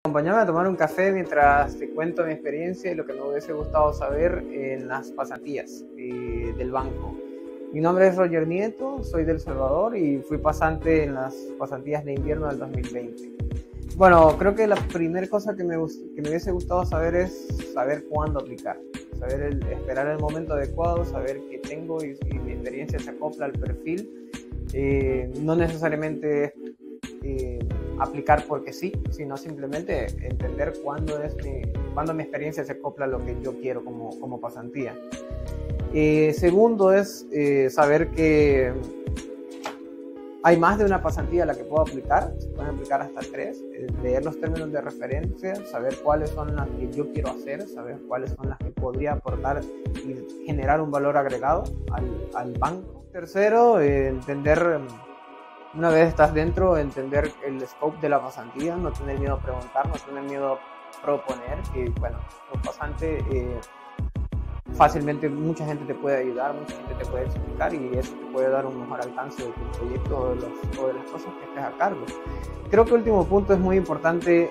Acompáñame a tomar un café mientras te cuento mi experiencia y lo que me hubiese gustado saber en las pasantías del banco. Mi nombre es Roger Nieto, soy de El Salvador y fui pasante en las pasantías de invierno del 2020. Bueno, creo que la primera cosa que me hubiese gustado saber es saber cuándo aplicar, esperar el momento adecuado, saber qué tengo y si mi experiencia se acopla al perfil. No necesariamente aplicar porque sí, sino simplemente entender cuándo mi experiencia se acopla a lo que yo quiero como pasantía. Segundo es saber que hay más de una pasantía a la que puedo aplicar, se pueden aplicar hasta 3, leer los términos de referencia, saber cuáles son las que yo quiero hacer, saber cuáles son las que podría aportar y generar un valor agregado al banco. Tercero, entender, una vez estás dentro, entender el scope de la pasantía, no tener miedo a preguntar, no tener miedo a proponer, que bueno, como pasante fácilmente mucha gente te puede ayudar, mucha gente te puede explicar y eso te puede dar un mejor alcance de tu proyecto o de las cosas que estés a cargo. Creo que el último punto es muy importante,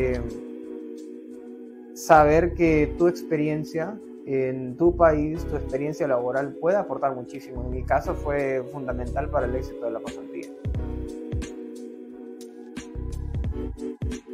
saber que tu experiencia en tu país, tu experiencia laboral puede aportar muchísimo. En mi caso fue fundamental para el éxito de la pasantía.